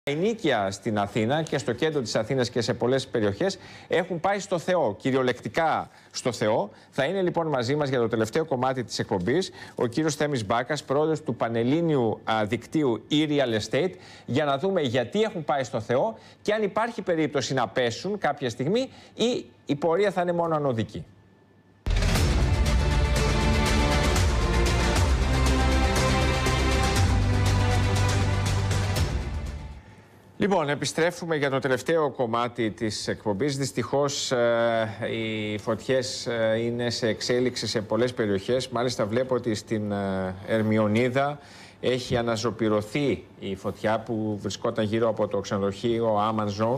Οι ενοίκια στην Αθήνα και στο κέντρο της Αθήνας και σε πολλές περιοχές έχουν πάει στο Θεό, κυριολεκτικά στο Θεό. Θα είναι λοιπόν μαζί μας για το τελευταίο κομμάτι της εκπομπής ο κύριος Θέμης Μπάκας, πρόεδρος του Πανελλήνιου Δικτύου e-Real Estate, για να δούμε γιατί έχουν πάει στο Θεό και αν υπάρχει περίπτωση να πέσουν κάποια στιγμή ή η πορεία θα είναι μόνο ανωδική. Λοιπόν, επιστρέφουμε για το τελευταίο κομμάτι της εκπομπής. Δυστυχώς οι φωτιές είναι σε εξέλιξη σε πολλές περιοχές. Μάλιστα βλέπω ότι στην Ερμιονίδα έχει αναζωπυρωθεί η φωτιά που βρισκόταν γύρω από το ξενοδοχείο Amazon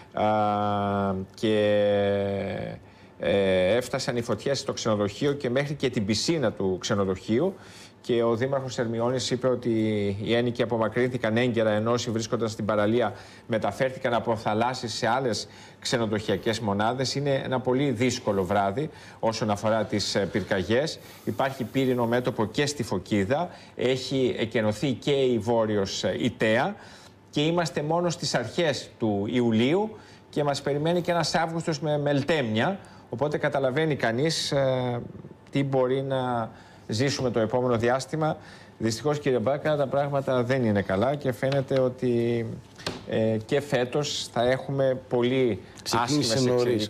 και έφτασαν οι φωτιές στο ξενοδοχείο και μέχρι και την πισίνα του ξενοδοχείου. Και ο Δήμαρχος Ερμιώνης είπε ότι οι ένοικοι απομακρύνθηκαν έγκαιρα, ενώ όσοι βρίσκονταν στην παραλία μεταφέρθηκαν από θαλάσσης σε άλλες ξενοδοχειακές μονάδες. Είναι ένα πολύ δύσκολο βράδυ όσον αφορά τις πυρκαγιές. Υπάρχει πύρινο μέτωπο και στη Φωκίδα, έχει εκενωθεί και η Βόρειος Ιταία και είμαστε μόνο στις αρχές του Ιουλίου και μας περιμένει και ένας Αύγουστος με μελτέμια, οπότε καταλαβαίνει κανείς τι μπορεί να ζήσουμε το επόμενο διάστημα. Δυστυχώς, κύριε Μπάκα, τα πράγματα δεν είναι καλά και φαίνεται ότι και φέτος θα έχουμε πολύ άσχημες εξελίξεις.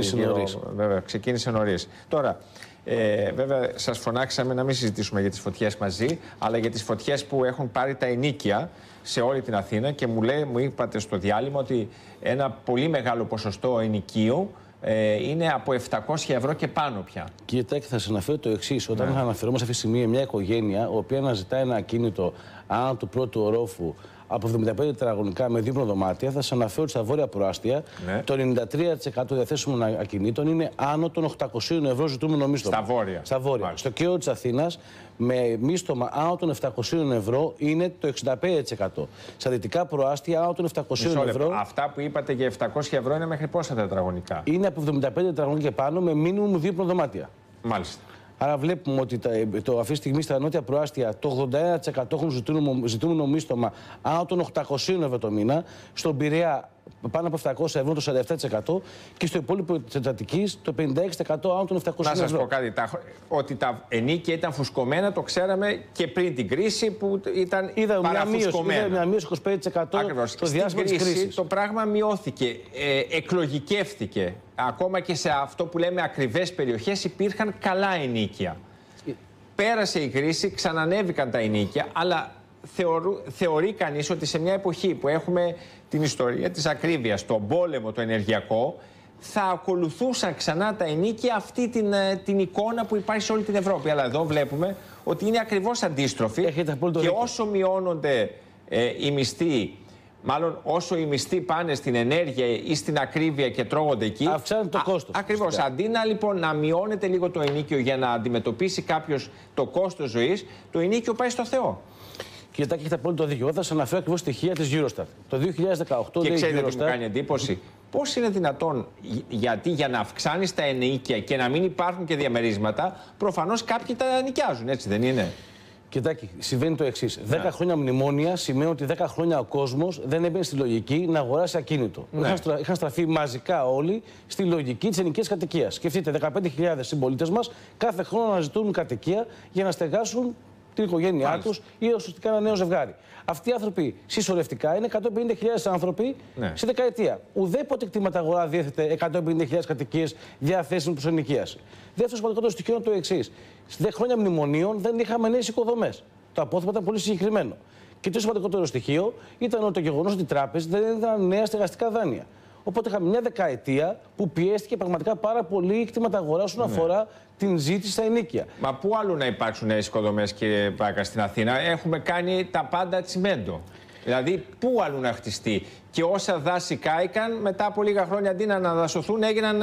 Ξεκίνησε νωρίς. Τώρα, βέβαια, σας φωνάξαμε να μην συζητήσουμε για τις φωτιές μαζί, αλλά για τις φωτιές που έχουν πάρει τα ενοίκια σε όλη την Αθήνα και μου είπατε στο διάλειμμα ότι ένα πολύ μεγάλο ποσοστό ενοικίου είναι από 700 ευρώ και πάνω πια. Κύριε Τάκη, θα σας αναφέρω το εξής. Όταν αναφερόμαστε αυτή τη στιγμή μια οικογένεια, η οποία αναζητά ένα ακίνητο άνω του πρώτου ορόφου από 75 τετραγωνικά με δίπλα δωμάτια, θα σας αναφέρω ότι στα βόρεια προάστια το 93% διαθέσιμων ακινήτων είναι άνω των 800 ευρώ ζητούμενο μίστομα. Στα βόρεια. Στο κέντρο της Αθήνας, με μίστομα άνω των 700 ευρώ είναι το 65%. Στα δυτικά προάστια, άνω των 700 ευρώ. Αυτά που είπατε για 700 ευρώ είναι μέχρι πόσα τετραγωνικά? Είναι από 75 τετραγωνικά και πάνω με μίνιμουμ δίπλα δωμάτια. Μάλιστα. Άρα βλέπουμε ότι αυτή τη στιγμή στα νότια προάστια το 81% έχουν ζητούμενο μίστομα άνω των 800 ευρώ το μήνα. Στον Πειραιά πάνω από 700 ευρώ το 47% και στο υπόλοιπο της Αττικής το 56% άνω των 700 ευρώ. Να σας πω κάτι, ότι τα ενοίκια ήταν φουσκωμένα το ξέραμε και πριν την κρίση που ήταν παραφουσκωμένα. Είδα μια μείωση 25% στο διάστημα της κρίσης. Το πράγμα μειώθηκε, εκλογικεύθηκε. Ακόμα και σε αυτό που λέμε ακριβές περιοχές υπήρχαν καλά ενοίκια. Πέρασε η κρίση, ξανανέβηκαν τα ενοίκια, αλλά θεωρεί κανείς ότι σε μια εποχή που έχουμε την ιστορία της ακρίβειας, τον πόλεμο, το ενεργειακό, θα ακολουθούσαν ξανά τα ενοίκια αυτή την εικόνα που υπάρχει σε όλη την Ευρώπη. Αλλά εδώ βλέπουμε ότι είναι ακριβώς αντίστροφη και όσο μειώνονται οι μισθοί, μάλλον όσο οι μισθοί πάνε στην ενέργεια ή στην ακρίβεια και τρώγονται εκεί, αυξάνεται το κόστος. Ακριβώς. Αντί να μειώνεται λίγο το ενοίκιο για να αντιμετωπίσει κάποιος το κόστος ζωής, το ενοίκιο πάει στο Θεό. Κύριε Τάκη, έχετε απόλυτο δίκιο. Θα σας αναφέρω ακριβώς στοιχεία της Eurostat. Το 2018 και λέει ξέρετε Eurostat... τι μου κάνει εντύπωση? Πώς είναι δυνατόν, γιατί για να αυξάνεις τα ενοίκια και να μην υπάρχουν και διαμερίσματα, προφανώς κάποιοι τα νοικιάζουν, έτσι δεν είναι? Κοιτάξτε, συμβαίνει το εξής. 10 χρόνια μνημόνια σημαίνει ότι 10 χρόνια ο κόσμος δεν έμπαινε στη λογική να αγοράσει ακίνητο. Είχαν στραφεί μαζικά όλοι στη λογική της ενοικίας κατοικίας. Σκεφτείτε, 15.000 συμπολίτες μας κάθε χρόνο αναζητούν κατοικία για να στεγάσουν την οικογένειά τους ή ουσιαστικά ένα νέο ζευγάρι. Αυτοί οι άνθρωποι συσσωρευτικά είναι 150.000 άνθρωποι σε δεκαετία. Ουδέποτε κτήματα αγορά διέθετε 150.000 κατοικίες διαθέσιμες προς ενοικίαση. Δεύτερο σημαντικό στοιχείο είναι το εξής. Στις 10 χρόνια μνημονίων δεν είχαμε νέες οικοδομές. Το απόθεμα ήταν πολύ συγκεκριμένο. Και το σημαντικότερο στοιχείο ήταν το γεγονός ότι οι τράπεζες δεν έδιναν νέα στεγαστικά δάνεια. Οπότε είχαμε μια δεκαετία που πιέστηκε πραγματικά πάρα πολύ κτήματα αγορά όσον αφορά την ζήτηση στα ενοίκια. Μα πού αλλού να υπάρξουν νέες οικοδομές, κύριε Μπάκα, στην Αθήνα? Έχουμε κάνει τα πάντα τσιμέντο. Δηλαδή, πού αλλού να χτιστεί? Και όσα δάση κάηκαν, μετά από λίγα χρόνια αντί να αναδασωθούν, έγιναν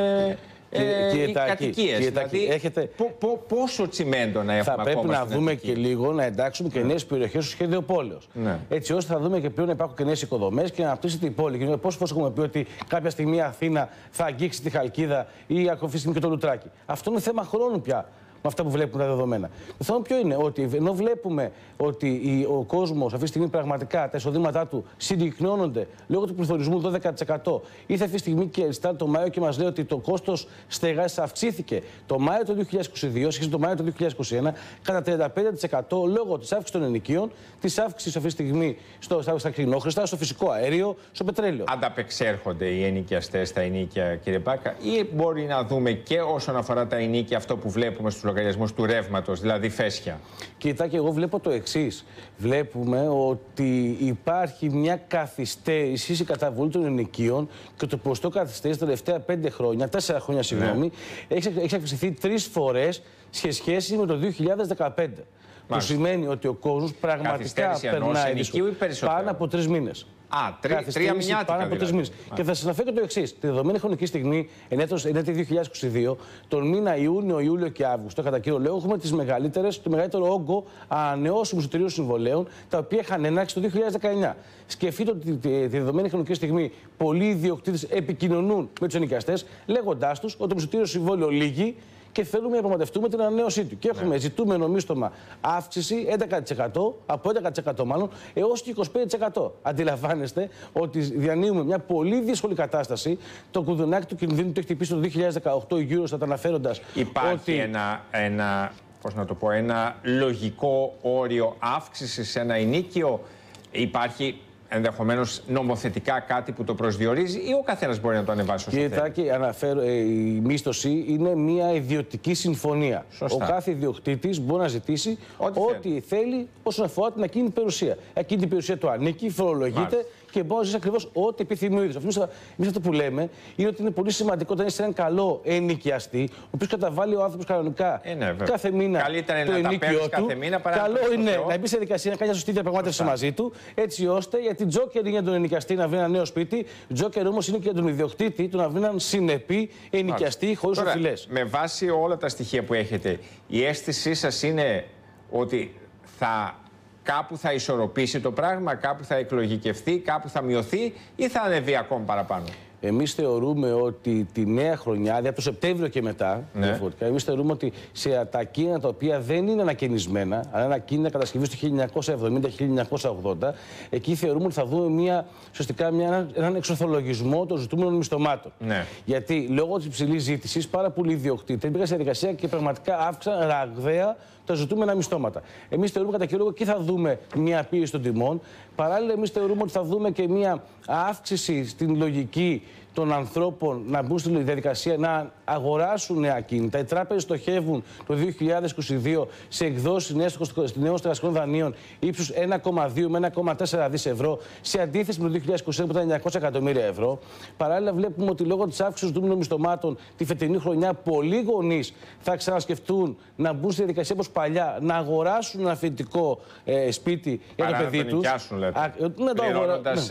οι κατοικίες. Δηλαδή, πόσο τσιμέντο να έχουμε ακόμα? Θα πρέπει να δούμε και λίγο, να εντάξουμε και νέες περιοχές στο σχέδιο πόλεως. Έτσι ώστε θα δούμε και πλέον να υπάρχουν και νέες οικοδομές και να αναπτύσσεται η πόλη. Πώς έχουμε πει ότι κάποια στιγμή η Αθήνα θα αγγίξει τη Χαλκίδα ή αυτή τη στιγμή και το Λουτράκι? Αυτό είναι θέμα χρόνου πια. με αυτά που βλέπουμε τα δεδομένα. Το θέμα ποιο είναι, ότι ενώ βλέπουμε ότι ο κόσμος αυτή τη στιγμή πραγματικά τα εισοδήματά του συρρυκνώνονται λόγω του πληθωρισμού 12%, ήρθε αυτή τη στιγμή και στάρει το Μάιο και μας λέει ότι το κόστος στέγασης αυξήθηκε το Μάιο του 2022 σχέση με το Μάιο του 2021 κατά 35% λόγω της αύξησης των ενοικίων, της αύξησης αυτή τη στιγμή στα κτηνόχρηστα, στο φυσικό αέριο, στο πετρέλαιο. Ανταπεξέρχονται οι ενοικιαστές στα ενοίκια, κύριε Μπάκα, ή μπορεί να δούμε και όσον αφορά τα ενοίκια αυτό που βλέπουμε στους λογαριασμούς του ρεύματος, δηλαδή φέσια? Κοιτάξτε, εγώ βλέπω το εξής. Βλέπουμε ότι υπάρχει μια καθυστέρηση στην καταβολή των ενοικίων και το ποσοστό καθυστέρηση τα τελευταία 5 χρόνια, 4 χρόνια συγγνώμη, έχει αυξηθεί 3 φορές σε σχέση με το 2015. Που σημαίνει ότι ο κόσμος πραγματικά περνάει πάνω από 3 μήνες. Α, 3 μηνιάτικα πάνω από 3 μήνες. Και θα σας αναφέρω το εξής. Τη δεδομένη χρονική στιγμή, ενέτη 2022, τον μήνα Ιούνιο, Ιούλιο και Αύγουστο, κατά κύριο λόγο, έχουμε το μεγαλύτερο όγκο ανανεώσιμων εισιτηρίων συμβολέων, τα οποία είχαν έναρξη το 2019. Σκεφτείτε ότι τη δεδομένη χρονική στιγμή πολλοί ιδιοκτήτες επικοινωνούν με τους ενοικιαστές, λέγοντάς τους ότι το εισιτήριο συμβόλαιο λύγει και θέλουμε να διαπραγματευτούμε την ανανέωσή του. Και έχουμε ζητούμενο μίστομα αύξηση 11%, από 11% μάλλον, έως και 25%. Αντιλαμβάνεστε ότι διανύουμε μια πολύ δύσκολη κατάσταση. Το κουδουνάκι του κινδύνου το έχει χτυπήσει το 2018 η Eurostat, αναφέροντας υπάρχει ένα λογικό όριο αύξησης σε ένα ενοίκιο? Υπάρχει ενδεχομένως νομοθετικά κάτι που το προσδιορίζει, ή ο καθένας μπορεί να το ανεβάσει όσο θέλει? Κοιτάξτε, αναφέρω, η μίσθωση είναι μια ιδιωτική συμφωνία. Σωστά. Ο κάθε ιδιοκτήτης μπορεί να ζητήσει ό,τι θέλει όσον αφορά την ακίνητη περιουσία. Ακίνητη περιουσία του ανήκει, φορολογείται και μπορεί να ζήσει ακριβώς ό,τι επιθυμεί ο ίδιος. Εμείς αυτό που λέμε είναι ότι είναι πολύ σημαντικό όταν είσαι έναν καλό ενοικιαστή, ο οποίος καταβάλει ο άνθρωπος κανονικά κάθε μήνα το ενοίκιο του. Καλό είναι να μπει σε δικασία, να κάνει μια σωστή διαπραγμάτευση μαζί του, έτσι ώστε, γιατί τζόκερ είναι για τον ενοικιαστή να βρει ένα νέο σπίτι, τζόκερ όμως είναι και για τον ιδιοκτήτη του να βρει έναν συνεπή ενοικιαστή χωρίς οφειλές. Με βάση όλα τα στοιχεία που έχετε, η αίσθησή σας είναι ότι κάπου θα ισορροπήσει το πράγμα, κάπου θα εκλογικευτεί, κάπου θα μειωθεί, ή θα ανεβεί ακόμα παραπάνω? Εμείς θεωρούμε ότι τη νέα χρονιά, δηλαδή από το Σεπτέμβριο και μετά, διαφορετικά, εμείς θεωρούμε ότι σε τα ακίνητα τα οποία δεν είναι ανακαινισμένα, αλλά είναι ακίνητα κατασκευής του 1970-1980, εκεί θεωρούμε ότι θα δούμε έναν εξορθολογισμό των ζητούμενων μισθωμάτων. Γιατί λόγω της υψηλής ζήτησης, πάρα πολλοί ιδιοκτήτες μπήκαν σε διαδικασία και πραγματικά αύξησαν ραγδαία τα ζητούμενα μισθώματα. Εμείς θεωρούμε κατά κύριο λόγο και θα δούμε μια πίεση των τιμών. Παράλληλα, εμείς θεωρούμε ότι θα δούμε και μια αύξηση στην λογική των ανθρώπων να μπουν στη διαδικασία να αγοράσουν νέα ακίνητα. Οι τράπεζες στοχεύουν το 2022 σε εκδόσεις νέων στεγαστικών δανείων ύψους 1,2 με 1,4 δις ευρώ, σε αντίθεση με το 2021 που ήταν 900 εκατομμύρια ευρώ. Παράλληλα, βλέπουμε ότι λόγω της αύξησης των μισθωμάτων τη φετινή χρονιά, πολλοί γονείς θα ξανασκεφτούν να μπουν στη διαδικασία όπως παλιά, να αγοράσουν ένα φοιτητικό σπίτι για το παιδί τους. Πληρώνοντας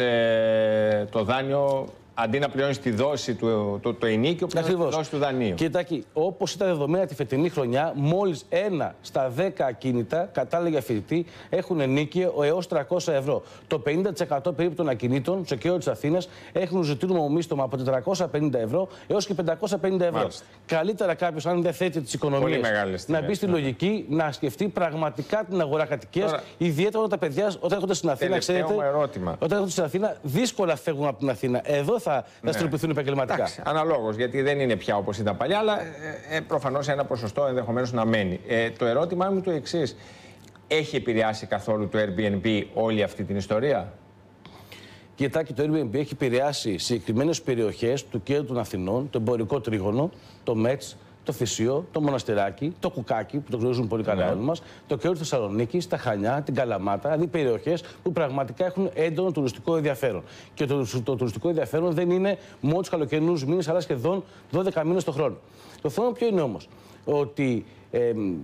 το δάνειο. Αντί να πληρώνεις τη δόση το ενίκιο, πληρώνεις τη δόση του δανείου. Κοιτάξτε, όπως ήταν δεδομένα τη φετινή χρονιά, μόλις 1 στα 10 ακίνητα κατάλληλα φοιτητή έχουν ενίκιο έως 300 ευρώ. Το 50% περίπου των ακινήτων στο κέντρο της Αθήνας έχουν ζητούμενο μίσθωμα από 450 ευρώ έως και 550 ευρώ. Μάλιστα. Καλύτερα κάποιος, αν δεν θέτει τις οικονομίες, να μπει στη λογική, να σκεφτεί πραγματικά την αγορά κατοικίας. Ιδιαίτερα όταν τα παιδιά, όταν έρχονται στην Αθήνα, ξέρετε, όταν έρχονται στην Αθήνα, δύσκολα φεύγουν από την Αθήνα. Εδώ θα στροπηθούν επαγγελματικά. Αναλόγως, γιατί δεν είναι πια όπως ήταν παλιά, αλλά προφανώς ένα ποσοστό ενδεχομένως να μένει. Το ερώτημά μου είναι το εξής. Έχει επηρεάσει καθόλου το Airbnb όλη αυτή την ιστορία? Κοιτάξτε, το Airbnb έχει επηρεάσει συγκεκριμένες περιοχές του κέντρου των Αθηνών, το εμπορικό τρίγωνο, το Μέτς, το Θησίο, το Μοναστεράκι, το Κουκάκι, που το γνωρίζουν πολύ καλά όλοι μας, το κέντρο της Θεσσαλονίκης, τα Χανιά, την Καλαμάτα, δηλαδή περιοχές που πραγματικά έχουν έντονο τουριστικό ενδιαφέρον. Και το τουριστικό ενδιαφέρον δεν είναι μόνο τους καλοκαιρινούς μήνες, αλλά σχεδόν 12 μήνες το χρόνο. Το θέμα ποιο είναι όμως? Ότι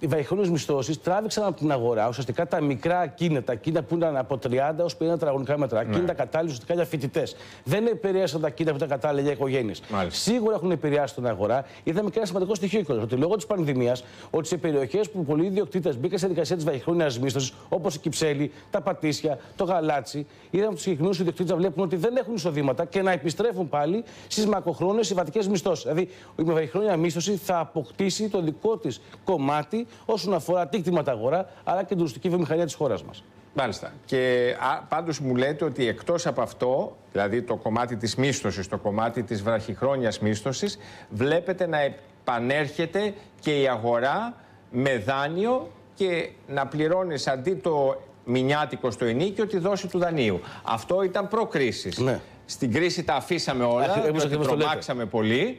οι βαϊχρόνιες μισθώσεις τράβηξαν από την αγορά ουσιαστικά τα μικρά ακίνητα που ήταν από 30 έως 50 τετραγωνικά μέτρα. Ακίνητα κατάλληλα ουσιαστικά για φοιτητές. Δεν επηρέασαν τα ακίνητα που ήταν κατάλληλα για οικογένειες. Σίγουρα έχουν επηρεάσει την αγορά. Είδαμε και ένα σημαντικό στοιχείο εικόνας, ότι λόγω της πανδημίας, ότι σε περιοχές που πολλοί ιδιοκτήτες μπήκαν σε δικασία της βαϊχρόνιας μίσθωσης, όπως η Κυψέλη, τα Πατήσια, το Γαλάτσι, είδαμε τους συγκεκριμένους ιδιοκτήτες να βλέπουν ότι δεν έχουν εισοδήματα και να επιστρέφουν πάλι στις μακροχρόνιες συμβατικές μισθώσεις. Δηλαδή, η βαϊχρόνια μίσθωση θα αποκτήσει το δικό της κομμάτι όσον αφορά την κτηματαγορά αλλά και την τουριστική βιομηχανία της χώρας μας. Μάλιστα. Και πάντως μου λέτε ότι εκτός από αυτό, δηλαδή το κομμάτι της μίσθωσης, το κομμάτι της βραχυχρόνιας μίσθωσης, βλέπετε να επανέρχεται και η αγορά με δάνειο και να πληρώνεις αντί το μηνιάτικο στο ενίκιο τη δόση του δανείου. Αυτό ήταν προ-κρίσης. Ναι. Στην κρίση τα αφήσαμε όλα, τρομάξαμε πολύ.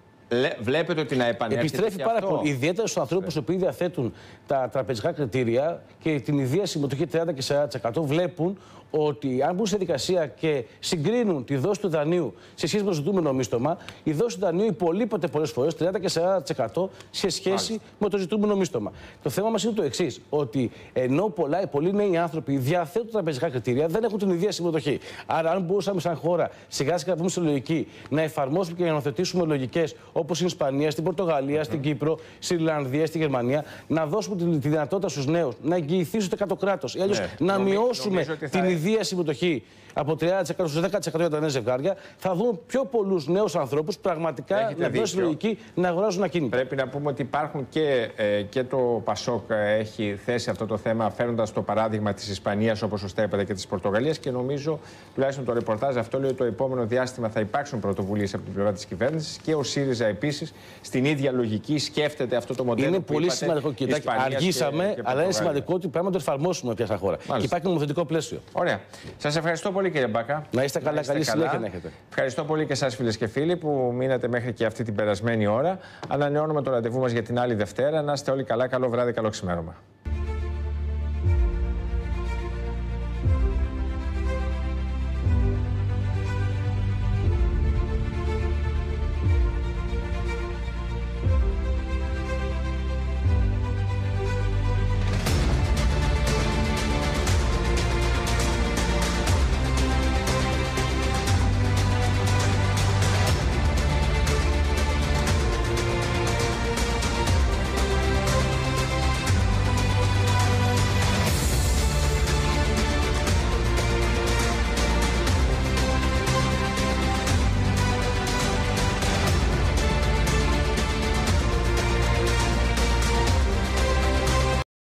Βλέπετε ότι να επανέρχεται. Επιστρέφει πάρα πολύ. Ιδιαίτερα στους ανθρώπους οι οποίοι διαθέτουν τα τραπεζικά κριτήρια και την ιδία συμμετοχή 30 και 40% βλέπουν ότι αν μπουν σε δικασία και συγκρίνουν τη δόση του δανείου σε σχέση με το ζητούμενο μίστομα, η δόση του δανείου υπολείπεται πολλές φορές 30 και 40% σε σχέση με το ζητούμενο μίστομα. Το θέμα μας είναι το εξής, ότι ενώ πολλοί νέοι άνθρωποι διαθέτουν τραπεζικά κριτήρια, δεν έχουν την ιδία συμμετοχή. Άρα, αν μπορούσαμε σαν χώρα σιγά σιγά να βγούμε στη λογική να εφαρμόσουμε και να υιοθετήσουμε λογικές όπως στην Ισπανία, στην Πορτογαλία, στην Κύπρο, στην Ιρλανδία, στη Γερμανία, να δώσουμε τη δυνατότητα στους νέους να εγγυηθήσουν το κράτος ή αλλιώς να μειώσουμε την ιδία συμμετοχή από 30% στους 10% για τα νέα ζευγάρια, θα δούμε πιο πολλούς νέους ανθρώπους πραγματικά να δώσει λογική να αγοράζουν ακίνητα. Πρέπει να πούμε ότι υπάρχουν και το ΠΑΣΟΚ έχει θέσει αυτό το θέμα, φέρνοντας το παράδειγμα της Ισπανίας, όπως σωστά είπατε, και της Πορτογαλίας. Και νομίζω, τουλάχιστον το ρεπορτάζ αυτό λέει ότι το επόμενο διάστημα θα υπάρξουν πρωτοβουλίες από την πλευρά της κυβέρνησης και ο ΣΥΡΙΖΑ επίσης στην ίδια λογική σκέφτεται αυτό το μοντέλο. Είναι που πολύ είπατε, σημαντικό. Κοιτάξτε, αργήσαμε, αλλά είναι σημαντικό ότι πρέπει να το εφαρμόσουμε πια σαν χώρα. Και υπάρχει νομοθετικό πλαίσιο. Ωραία. Σας ευχαριστώ πολύ, κύριε Μπάκα. Να είστε καλά, καλή συνέχεια να έχετε. Ευχαριστώ πολύ και εσάς, φίλες και φίλοι, που μείνατε μέχρι και αυτή την περασμένη ώρα. Ανανεώνουμε το ραντεβού μας για την άλλη Δευτέρα. Να είστε όλοι καλά. Καλό βράδυ, καλό ξημέρωμα.